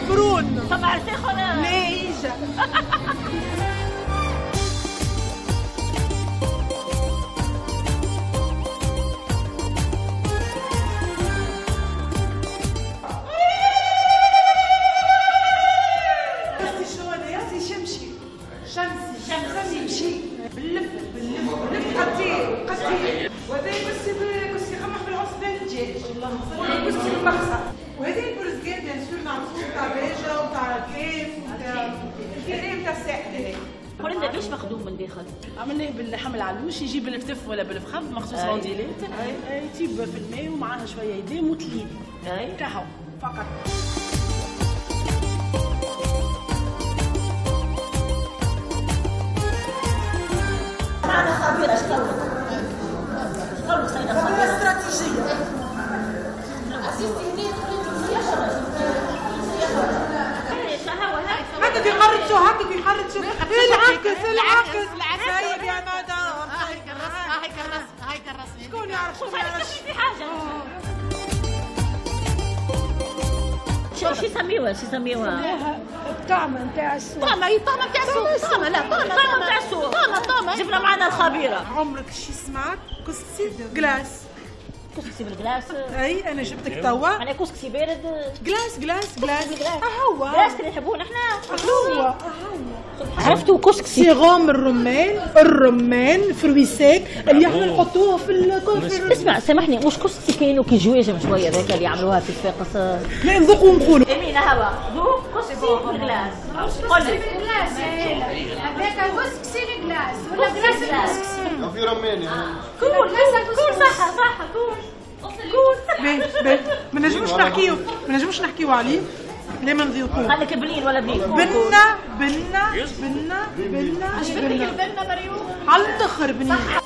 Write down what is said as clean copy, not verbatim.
زعفرون. صباح الفخر. لا يجا. شمسي باللف قتيل وهذا كرسي خمح بالعصبة الدجاج كرسي المخصر وهذا البرزقان بيان سور نعرفوه تاع باجة وتاع كيف وتاع الكريم تاع الساحل هذاك. قولنا ليش مخدوم من داخل؟ عملناه باللحم العلوش يجيب بالفتف ولا بالفخذ مخصوص رونديلات يطيب في الماء ومعاها شويه يدام وتلين كهو فقط. معنا خبيرة شكلك سيدة خبيرة استراتيجية. هكذا يحرجوا هكذا يحرجوا العكس سايب يا مدام. هاي كرسني شكون يعرف شو يعرف في حاجة. شو يسميوها؟ الطعمة نتاع السوق. طعمة نتاع السوق. طعمة نتاع السوق. طعمة. جبنا معنا الخبيرة. عمرك شي سمعت كسكسي جلاس؟ كسكسي بالجلاس. اي انا جبتك توا. معناها كسكسي بارد. جلاس. هو. جلاس اللي يحبون احنا. هو. عرفتوا كسكسي؟ صيغام الرمان فروي سيك اللي احنا نحطوه في الكوفر. اسمع سامحني مش كسكسي كاينو كي جواجم شويه ذاك اللي يعملوها في الفاقس. لا نذوقوا ونقولوا. امينه هوا ذوق كسكسي بالجلاس. قول لي بالجلاس هذاك كسكسي بالجلاس ولا جلاس كسكسي. في رمان كول صح كول. ما نجموش نحكيو عليه ليه ما نذوقوه. خليك بلين ولا بلين. بنا عجبتك البنه مريوم؟ على الاخر بنين.